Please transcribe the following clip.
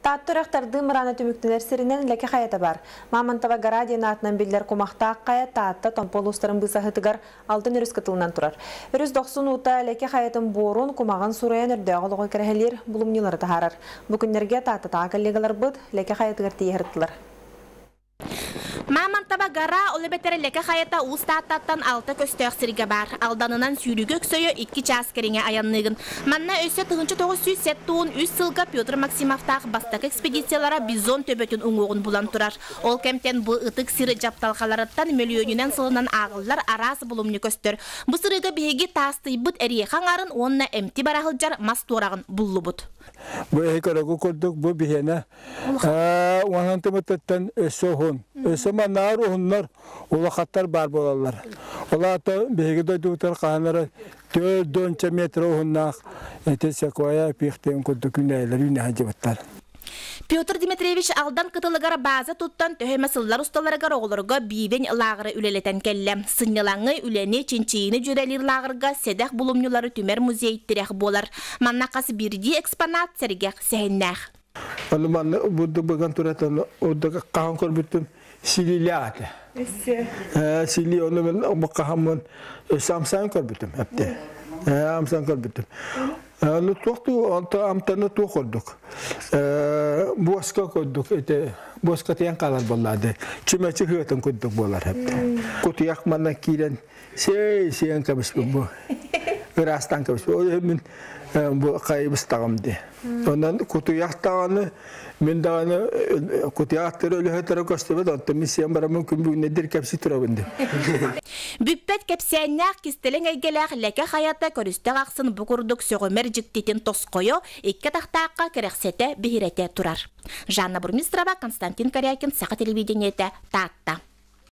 Тааттырақтарды мұраны түміктілер сірінен ләке қайата бар. Мамантава Гарадин атынан білдер құмақта қая таатта томпол ұстарын бұсағытығар алтын үріс кытылынан тұрар. Үріс 90 ұта ләке қаятын борын құмағын сұрайын үрді оғылығы кәрәхелер бұлымнелері тағарар. Бүкіндерге таатта таға коллегалар бұд ләке қаятығар тейірттілер. Мамантава гара олебетер леке хайата устаттан алты көстөк сирге бар. Алданынан сүйрүгө көсөйө 2 час кереңе аянныгын. Манна өсө 1907 3 сылга Петр Максимовтаг бастак экспедициялара бизон төбөтүн уңугун булан турар. Ол кемтен бу ытык сиры жапталкалараттан миллионунан сылынан агыллар арас булумну көстөр. Бу сырыга биги тастыйбыт эрие хаңарын онна эмти барахылжар масторагын буллубут. Бу экорогу көрдүк бу бихена. Уантымыттан өсөһөн. Өсөманар оннар улакаттар бар болалар. Олата биги дойдутар канары 4 метр оннак этесекоя пихтен көрдүк үнелер үнәҗибаттар. Петр Дмитриевич алдан кытылыгара база туттан төһөмө сыллар усталарыгар оголорго бийбен лагыры үлелетен келлем. Сыннялаңы үлени чинчиини жүрелир лагырга седах булумнюлары түмер музейттирек болар. Маннакасы бирди экспонат сергек сехеннах. Алман будду баган туратан оддага каан көрбүттүм силилиата. Сили оны мен бакамын самсан көрбүттүм апте. Амсан көрбүттүм. Ну тохту амтаны тохордук. Боска көрдүк эте боска тиян калар боллады. Чимечи хытын көрдүк болар апте. Кутуяк мана кирен сен кабыс бу. Растан кабыс. Мен bu kaybıstağımdı. Ondan kutuyaqtağını men dağını kutuyaqtırı ölü hetero koştuğumda ondan misyon bara mümkün bu nedir kapsi turabındı. Büppet kapsiyannak kistelen elgeler leke hayata körüste qaksın bukurduk sögömer jiktitin toskoyo ikke tahtaqqa kereksete bihirete turar. Жанна Бурмистрова, Константин Корякин, Саха телевидениете, Татта.